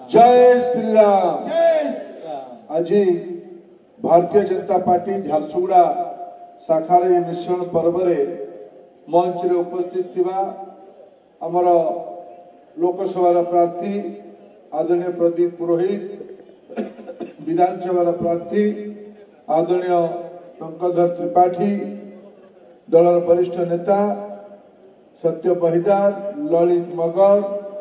जय श्री राम। आज भारतीय जनता पार्टी झारसुगुड़ा शाखार मिश्रण पर्व मंच रे उपस्थित थिबा आमर लोकसभा प्रार्थी आदरणीय प्रदीप पुरोहित, विधानसभा प्रार्थी आदरणीय टंकधर त्रिपाठी, दलर वरिष्ठ नेता सत्य बहिदार, ललित मगर,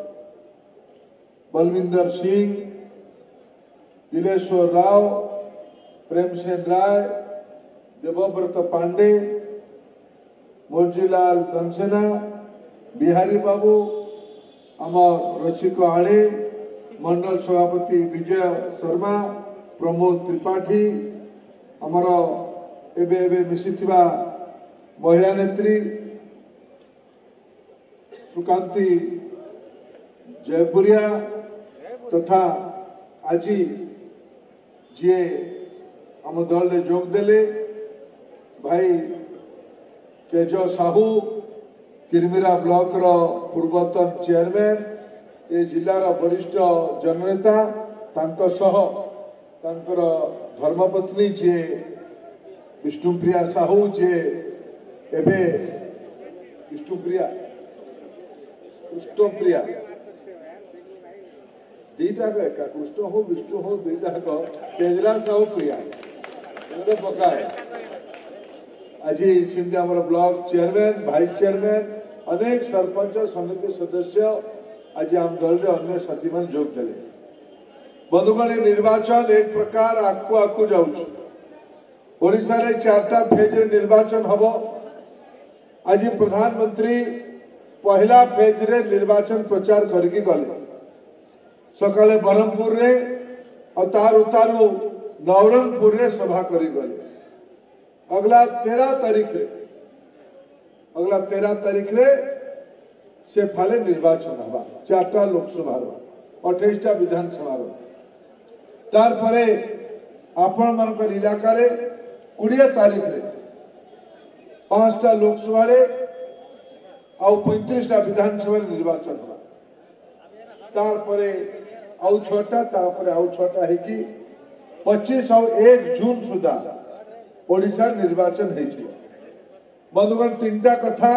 बलविंदर सिंह, दिलेश्वर राव, प्रेमसेन राय, देवव्रत पांडे, मोरजीलाल कंसेना, बिहारी बाबू, अमर रसिक आले, मंडल सभापति विजय शर्मा, प्रमोद त्रिपाठी, अमर एबे मिशिथिबा महिला नेत्री सुकांती जयपुरिया तथा आज जी आम दल में जोग देले भाई तेज साहू, किरमिरा ब्लॉक रो पूर्वतन चेयरमैन, ये जिलार वरिष्ठ जननेता, तांको सह तांकर धर्मपत्नी जे विष्णुप्रिया साहू, जे एबे विष्णुप्रिया कृष्णप्रिया दीटा एका कृष्ण हो विष्णु हो दीटा तेजरा साहू प्रिया पकाए आज सिमती आम ब्लॉक चेयरमैन, भाइस चेयरमैन, अनेक सरपंच समिति सदस्य आज आम दल रे अन्य साथी मान जोग देले। बंधुगण, निर्वाचन एक प्रकार आकु आकु जाउछ। ओडिशा रे 4टा फेज रे निर्वाचन हबो। आज प्रधानमंत्री पहला फेज रे निर्वाचन प्रचार करके गले। सकाले ब्रह्मपुर रे और तार उतारू नवरंगपुर रे सभा करी गले। अगला 13 तारीख रे से फाले निर्वाचन हवा। 4टा लोकसभा 28टा विधानसभा तार परे आपण मनकर इलाका रे 20 तारीख रे 5टा लोकसभा रे आउ 35टा विधानसभा निर्वाचन हुआ। तार परे आउ 6टा, तार परे आउ 6टा है कि 25 और 1 जून सुधा ओडिशा निर्वाचन है। बंधुगण, 3टा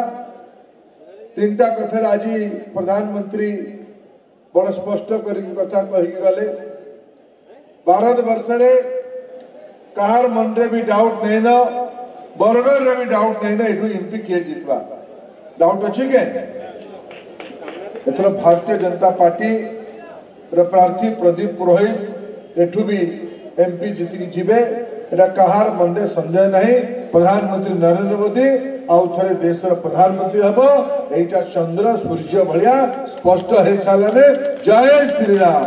कथा आज प्रधानमंत्री बड़ स्पष्ट करके कथा कही गले। भारत वर्ष रे कहार मन रे भी डाउट नहीं न, बरगढ़ रे भी डाउट नहीं न एठू एमपी किए जितवा डाउट अच्छे के एथर भारतीय जनता पार्टी प्रार्थी प्रदीप पुरोहित एठू भी एमपी जीतिक जीवे एटा कहार मन संदेह नहीं। प्रधानमंत्री नरेंद्र मोदी आउ थे देश प्रधानमंत्री हम एटा चंद्र सूर्य भाया स्पष्ट हो सारे। जय श्री राम।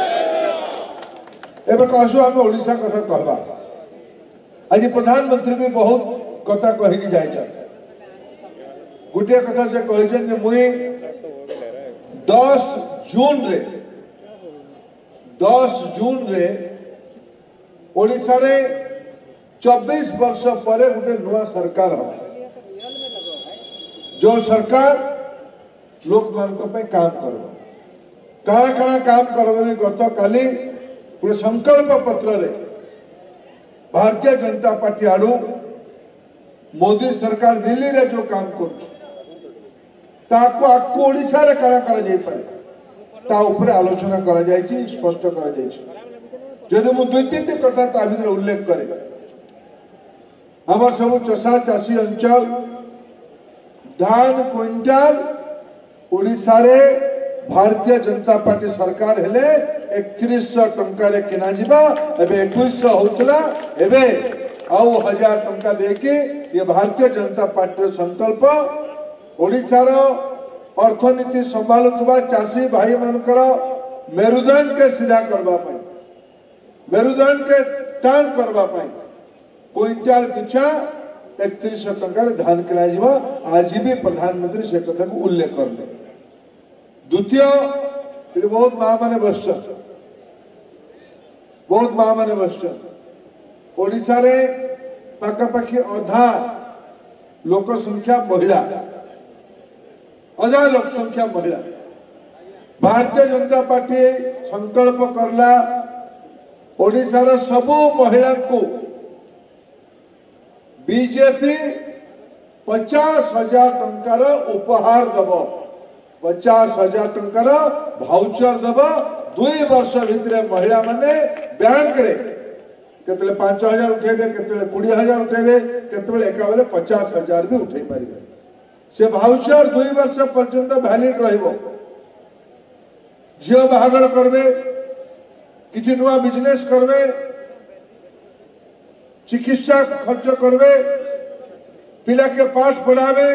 एबे कहसु आम ओडिशा कथा कहबा। आज प्रधानमंत्री भी बहुत कथा कही जाए। गोटे कथा से कही मुई 10 जून रे ओडिशा रे 24 वर्ष पर गोटे नुआ सरकार हो, जो सरकार लोक मान काम कर काଣା काम कर। गत काली गोटे संकल्प पत्र रे भारतीय जनता पार्टी आड़ू मोदी सरकार दिल्ली रे जो काम कर ओडिशा रे काଣା करा जाई पारे ता ऊपर आलोचना करा जायछि, स्पष्ट करा जायछि। जदि मु 2-3टी कथा ता भीतर उल्लेख करे, हमर सब चषा चाषी अंचल धान क्विंटाल ओडिशा रे भारतीय जनता पार्टी सरकार हेले 3100 टंका रे किना जिबा। एबे 2100 होतला, एबे आउ 1000 टंका देके ये भारतीय जनता पार्टी संकल्प ओडिशा रो अर्थनीति संभालुवा चाषी भाई मानकर मेरुदंड के सीधा करबा पाई, मेरुदंड के टाण करबा पाई क्विंटाल पिछा 3100 टंका धान किना जिबा। आज भी प्रधानमंत्री से कथा को उल्लेख करले। द्वितीय बहुत माँ माने बस ओडिशा रे पाखापाखि अधा लोक संख्या महिला, अधा लोक संख्या महिला। भारतीय जनता पार्टी संकल्प करला ओडिशार सबु महिला को बीजेपी 50,000 टंकार उपहार दब 50,000 टंकार भाउचर दब 2 वर्ष भितर महिला माने बैंक रे केतले 5,000 उठेबे केतले 20,000 उठेबे केतले एकाबले 50,000 भी उठे पारिबे से भाउचर 2 वर्ष पर्यंत वैलिड रहिबो झियो बाहागर करबे किछि नुआ बिजनेस करबे चिकित्सा खर्च करबे पिला के पाठ पढ़ावे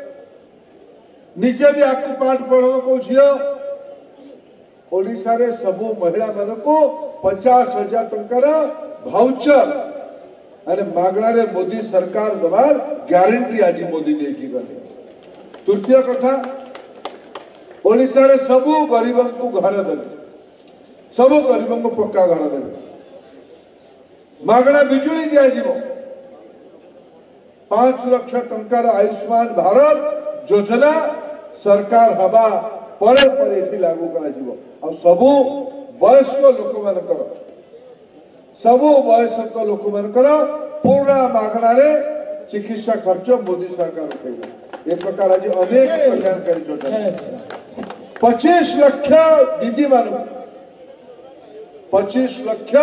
निजे भी आपको पाठ पढ़ो को झियो ओडिशा रे सबु महिला मान को 50,000 टंकार भाउचर अरे मागणा रे मोदी सरकार दबार ग्यारंटी आज मोदी देखी गले। तृतीय कथा ओडिशा रे सबु गरीबन को घर देले सबु गरीबन को पक्का घर देले मागणा बिजुली दिया जीवो 5 लाख टंकार आयुष्मान भारत योजना सरकार हवा परे परे एठी लागू करा जीवो और सबु वयस्क लोक मानकर सबु वयस्क लोक मानकर पूर्ण मागणा रे चिकित्सा खर्च मोदी सरकार उठेगा। एक प्रकार आज अनेक कल्याणकारी योजना 25 लाख दीदी मान 25 लाख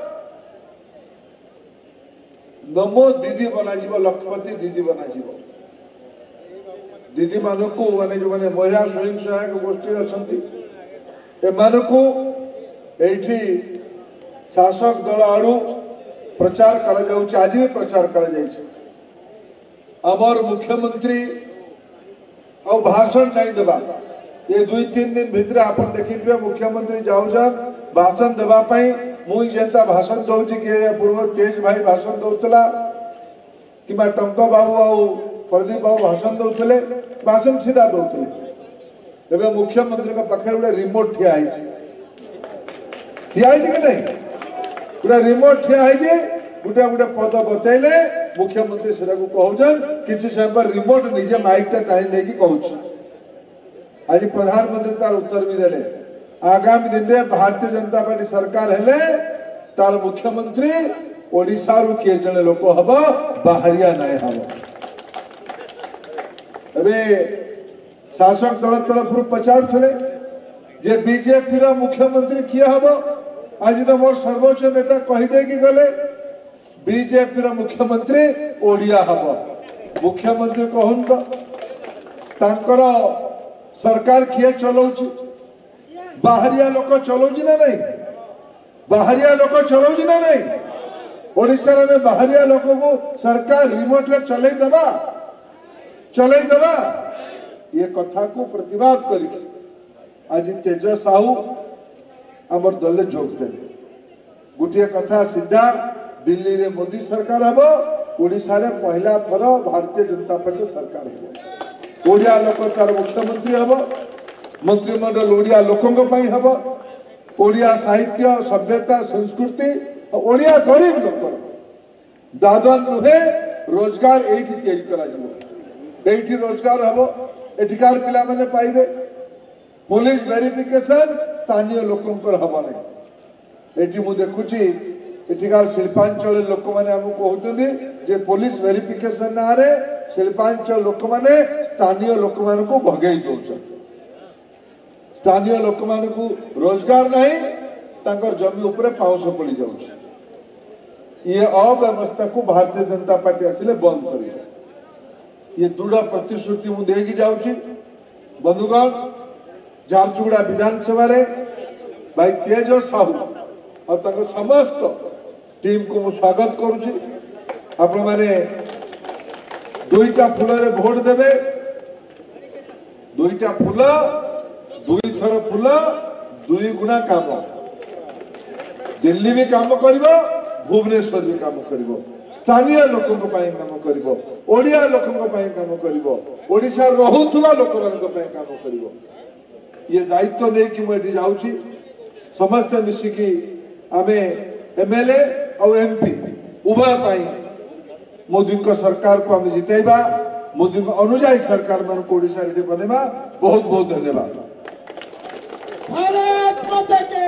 नमो दीदी बना लखपति दीदी बना दीदी मान को माने जो माने महिला स्वयं सहायक गोष्ठी अच्छा एमानकू एठी शासक दल आड़ू प्रचार करा जाउछि आज भी प्रचार करा जाइछि अमर मुख्यमंत्री और भाषण नहीं देबा ये 2-3 दिन भितर आपन देखिबे मुख्यमंत्री जाउछन भाषण देबा पई मुई जेंता भाषण दउछि के पूर्व तेज भाई भाषण दउतला किमा टंको बाबू आउ प्रदीप बाबू भाषण दउतले भाषण सीधा दउतले एबे मुख्यमंत्री का पाखे गोटे रिमोट ठिया कि नहीं पूरा रिमोट ठिया गोटे गोटे पद बतैले मुख्यमंत्री से कहउछन किछि समय पर रिमोट निजे माइक टाइम देकी कहउछ आज प्रधानमंत्री तार उत्तर भी देले आगामी दिन में भारतीय जनता पार्टी सरकार हेले तार मुख्यमंत्री ओडिशा रु किए जने लोक हबो बाहरिया नहीं हबो अबे शासक दल तरफ पचार थे जे बीजेपी रा मुख्यमंत्री किए हबो आज तो मोर सर्वोच्च नेता कहीदे कि गले बीजेपी रा मुख्यमंत्री ओडिया हबो मुख्यमंत्री कहून तो तांकर सरकार किए चलाउछि बाहरिया लोक चलाउछि ना नहीं बाहरिया लोक चलाउछि ना नहीं ओडिशा में बाहरिया लोक को सरकार रिमोट ले चलै देबा ये कथा को प्रतिवाद करी आज तेज साहू आमर दल जोग देले गोटे कथा सीधा दिल्ली रे मोदी सरकार हबो ओडिशा रे पहला थर भारतीय जनता पार्टी सरकार हबो ओडिया लोक तार मुख्यमंत्री हबो मंत्रिमंडल ओडिया लोकंग पई हबो ओडिया साहित्य सभ्यता संस्कृति ओडिया गरीब लोक दादन नुहे रोजगार एठी तैयारी करा जिवो एठी रोजगार हबो एठिकार पिला माने पाइबे पुलिस वेरिफिकेशन स्थानीय लोकंकर हबो नै एठी मु देखुची एठिकार शिल्पांचल लोक माने हम कहउतनी जे पुलिस वेरिफिकेशन ना रे शिल्पांचल लोक माने स्थानीय लोक मान को भगेई दोछ स्थानीय लोक मान को रोजगार नहीं तांकर जमी ऊपर पाउस पड़ी जाउछ ये अव्यवस्था को भारतीय जनता पार्टी आसिले बंद करियो ये दृढ़ प्रतिश्रुति मु देगी जाउछी बंधुगण झारसुगुड़ा विधानसभा रे भाई तेज साहू और तक समस्त टीम को मु स्वागत करूछी आपण माने दुईटा फूल रे वोट देबे दुईटा फूल दुई थर फूल दुई गुणा काम दिल्ली भी काम करिवो भुवनेश्वर भी काम करिवो स्थानीय लोकों काम करिवो ओडिया लोकों काम करिवो ओडिशा रहुथुवा लोकମାନଙ୍କ ପାଇଁ काम करिवो ये दायित्व नहीं कि मुझे जाऊँगी समस्त मिसिकी आमे एमएलए और एमपी उभय पाई मोदी को सरकार को आम जितेबा मोदी को अनुजाई सरकार मान को ओडिशा रे बनेबा बहुत बहुत धन्यवाद। भारत माता की